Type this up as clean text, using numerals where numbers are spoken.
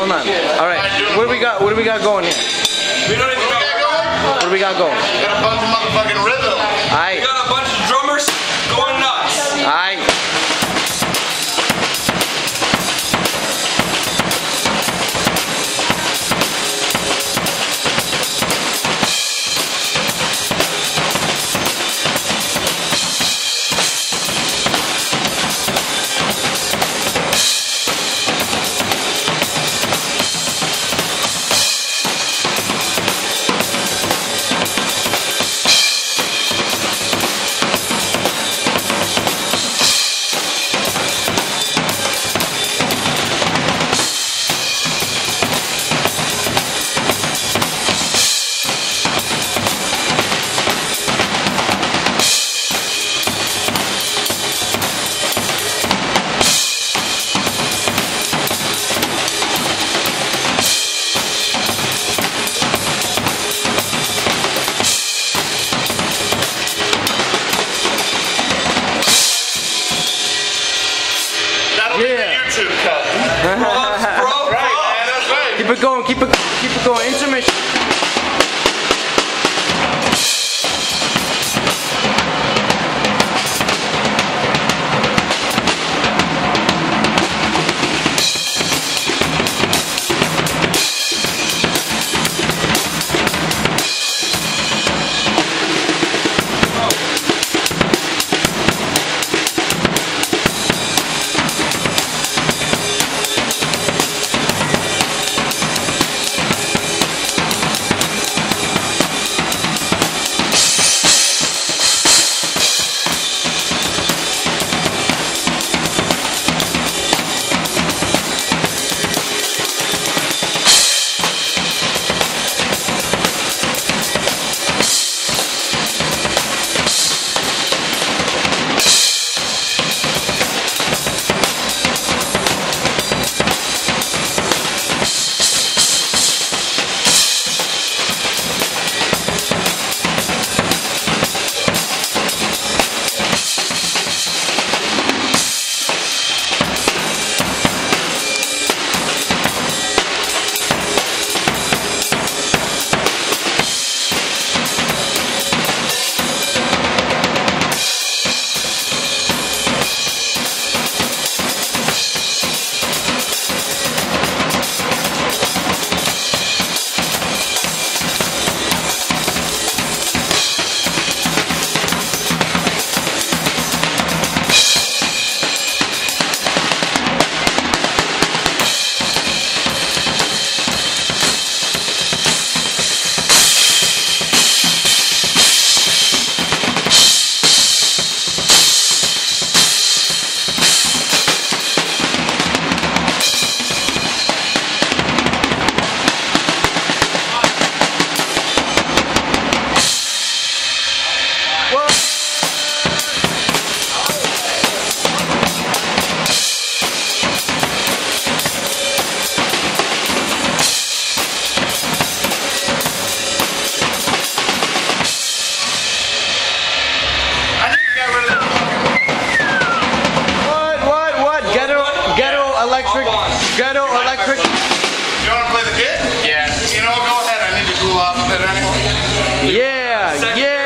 Hold on. All right. What do we got? What do we got going here? We don't even got going. What do we got going? We got a bunch of motherfucking rhythm. We got a bunch of drummers going nuts. Aight. YouTube cut. Bro, Right, man, that's right. Keep it going. Keep it going. Intermission. Ghetto electric. You want to play the kid? Yeah. You know, go ahead. I need to cool off a bit anyway. Yeah, yeah.